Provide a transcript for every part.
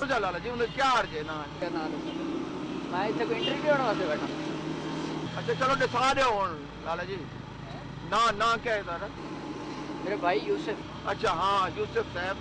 जा लाला जी उन्हें क्या अर्ज है ना मैं इतने कोई इंटरव्यू होने वास्ते बैठा। अच्छा चलो दिखा दो लाला जी ना ना क्या है तारा मेरे भाई यूसुफ। अच्छा हाँ यूसुफ साहब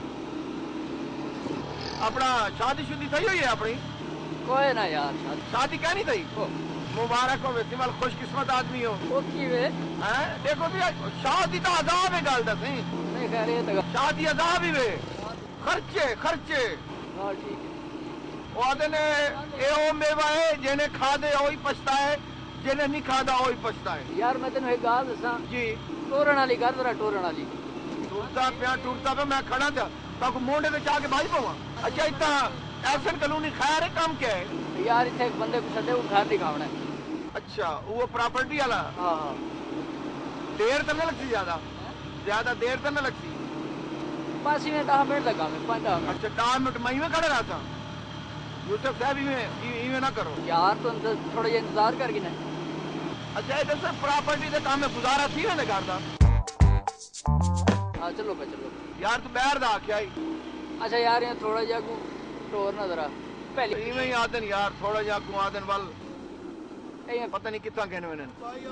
अपना शादी शुदी सही हुई है अपनी कोई ना यार शादी क्या नहीं थी मुबारक हो वैसे खुशकिस्मत आदमी हो हैं देखो भी शादी तो अजाब है गल दस नहीं कह रहे तो शादी अजाब ही वे खर्चे खर्चे हां ठीक है वो आदे ने ए ओ मेवा है जेने खादे ओही पछता है जेने नहीं खादा ओही पछता है यार मैं तेन एक गाल दसा जी टोरन वाली कर जरा टोरन वाली टूटता पे मैं खड़ा था तो मोंडे ते जाके भाई पवा अच्छा इतना ऐसन कानूनी खैर है काम क्या है यार इतने एक बंदे को सदे वो घर दिखावना है। अच्छा वो प्रॉपर्टी वाला हां हां देर तो नहीं लगती ज्यादा देर तो नहीं लगती 5 मिनट 10 मिनट लगा मैं 5 मिनट। अच्छा 10 मिनट मैं में खड़ा रहा था यूसुफ साहब इवें ना करो यार तो थोड़ा जिहा इंतजार करके ना। अच्छा इधर से प्रॉपर्टी के काम में गुजारा थी ना घर दा हां चलो चलो यार तू बाहर दा आख्या ही अच्छा यार ये थोड़ा जिहा को टोर ना जरा पहले इवें ही आदन यार थोड़ा जिहा को आदन वाल ए पता नहीं कितना कहने मैंने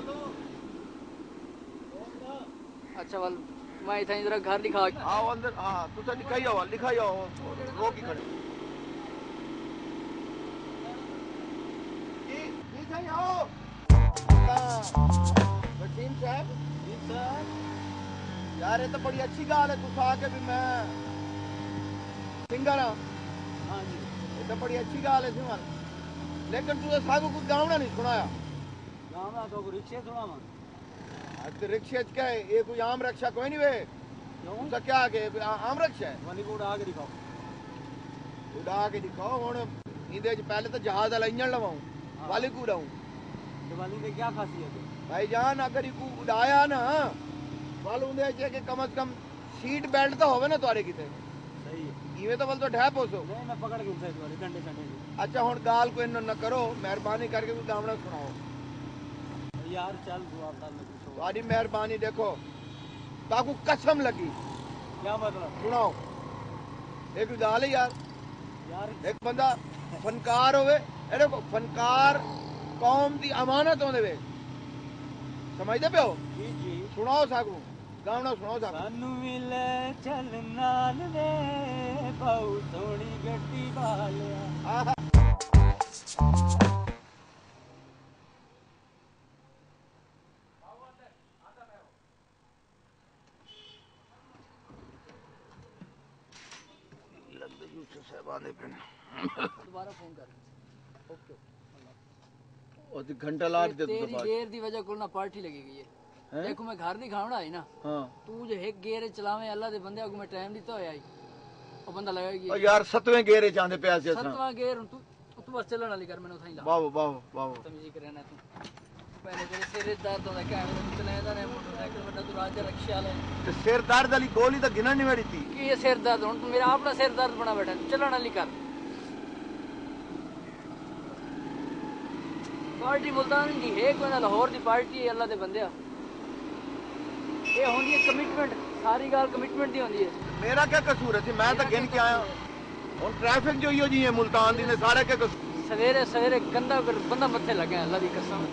अच्छा वाल मैं इतना जरा घर दिखा आओ अंदर हां तू तो लिखाई आओ रोक ही खड़े जी सही आओ वसीम साहब जी सर यार ये तो बड़ी अच्छी गाल है तू आके भी मैं सिंगर हाँ जी ये तो बड़ी अच्छी गाल है सिमर लेकिन तू सागू कुछ गावना नहीं सुनाया गावना तो रिक्शे सुनावा तो रिक्शे क्या है ये कोई आम रक्षा कोई नहीं वे क्यों तो क्या आगे आम रक्षा है वाली को उड़ा के दिखाओ हुन इंदे पहले तो जहाज वाला इंजन लवाऊं वाली को उड़ाऊं तो वाली में क्या खासियत है भाईजान अगर इको उड़ाया ना वाल उंदे के कम से कम सीट बेल्ट तो होवे ना तुम्हारे किते सही है इवे तो बल तो ढैप हो सो नहीं मैं पकड़ के उसे तुम्हारे डंडे डंडे अच्छा हुन गाल को इन न करो मेहरबानी करके कोई गावना सुनाओ यार चल तू आप डाल लगी तुम्हारी मेहरबानी देखो ताकू कसम लगी क्या मतलब सुनाओ एक गाल है यार एक बंदा फनकार होवे ए देखो फनकार कौम दी अमानत होंदे वे समझदे पे हो जी जी सुनाओ साकू गावना सुनाओ साकू सानू मिले चल नाल वे बहु सोहनी गड्डी वालिया दोबारा फोन कर ओके और घंटा लाट दे तेरी देर दी वजह कोल ना पार्टी लगी गई है देखो मैं घर दिखावना है ना हां तू जो एक गेर चलावे अल्लाह दे बंदे को मैं टाइम दिता होया ओ बंदा लगाएगी ओ यार 7वें गेरे चांदे पे ऐसे 7वां गेर तू बस चलण वाली कर मैंने उठाई ला वाह तमीज करना तू पहले तेरे सिर दर्द होता क्या है चलाएगा ना मोटरसाइकिल बंदा तू राजा रक्षा ले ते सिर दर्द वाली गोली तो गिना नहीं मेरी थी कि ये सिर दर्द हुन तू मेरा अपना सिर दर्द बना बैठा चलण वाली कर पार्टी मुल्तान दी है कोई ना लाहौर दी पार्टी है अल्लाह दे बंदे ये होंदी है कमिटमेंट सारी गाल कमिटमेंट दी होंदी है मेरा क्या कसूर है मैं तो गिन के आया और ट्रैफिक जो ही जी है मुल्तान दी ने सारे के कसूर सवेरे सवेरे गंदा बंदा मथे लगे अल्लाह दी कसम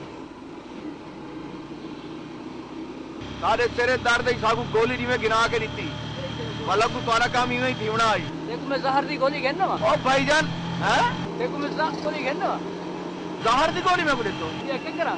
सारे तेरे दर्द ही सागू गोली जी में गिना के दी वाला को सारा काम इवें ही थीवना आई देखो मैं जहर दी गोली घेन ना ओ भाईजान हैं देखो मैं जहर गोली घेन ना जहर दी गोली में बोले तो ये क्या करा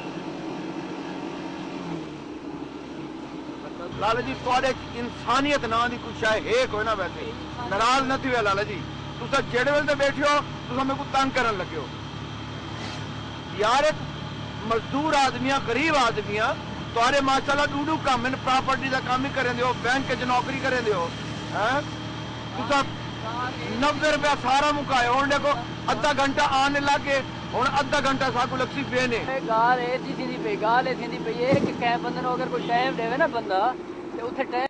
लाला जी थोड़े इंसानियत ना दी कुछ है कोई ना वैसे नाराज न थी लाला जी तुसा जेड़े वेल ते बैठे हो तुसा मेरे को तंग करन लगे हो यार एक मजदूर आदमियां गरीब आदमियां तुम्हारे माशाल्लाह डूडू काम इन प्रॉपर्टी का काम ही करें हो बैंक च नौकरी करें हो हैं तुसा 90 रुपया सारा मुकाए और देखो अद्धा घंटा आने लगे हुन अद्धा घंटा साकू लक्सी बेने गाल ए थी पे गाल ए थी पे ये कि कै बंदे नो अगर कोई टाइम देवे ना बंदा ते उथे